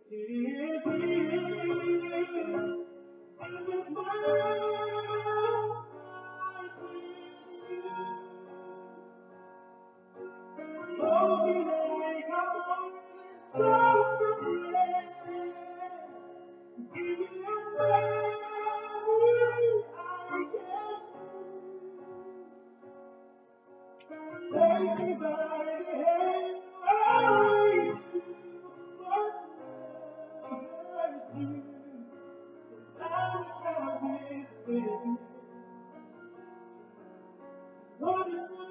is here. This is my heart with you. Hold me like I'm more than just a friend. Give me a memory I can use. Take me by the hand, I do what lovers do. That's how this feels. It's wonderful.